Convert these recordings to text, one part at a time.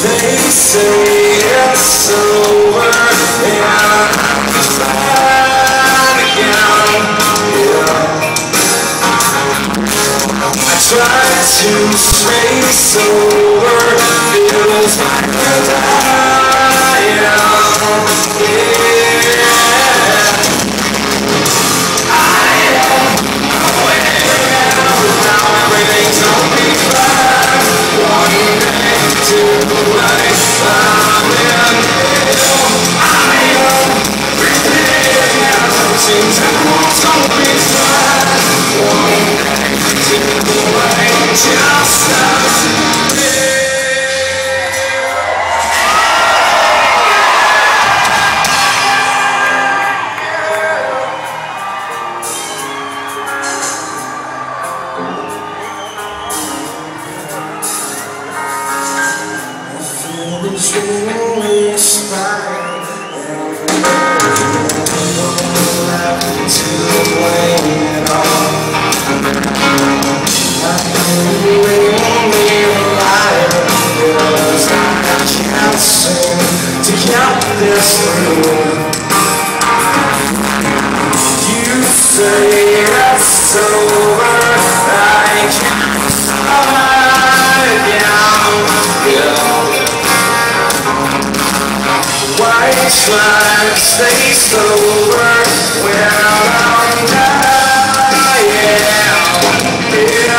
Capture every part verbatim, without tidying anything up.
They say it's over and I'm fine again, yeah. I try to stay sober, feels like a dying, yeah. I am aware now everything's gonna be fine. One day, two days, I'm in hell. I am breathing, seems everyone's gonna be fine. One day, two days, just us, yeah. It's only a spine, and I'm to blame it all. I'm the only liar, because I can't seem to get this through. You say it's over, I can't survive, yeah. Why try to stay sober when I'm dying? Yeah,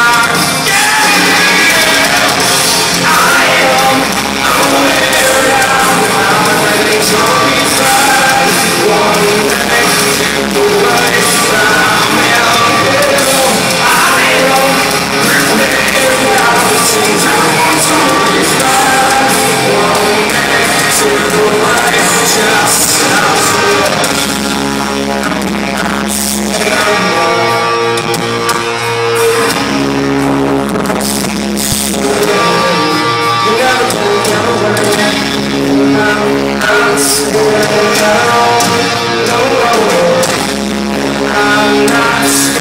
yeah. I am aware now, now everything's gonna be fine. One day, two days, I'm in hell. I am prepared now, it seems everyone's gonna be fine. One day, two days, just sounds good. You never can get away. I'm not scared now. No, no, I'm not scared.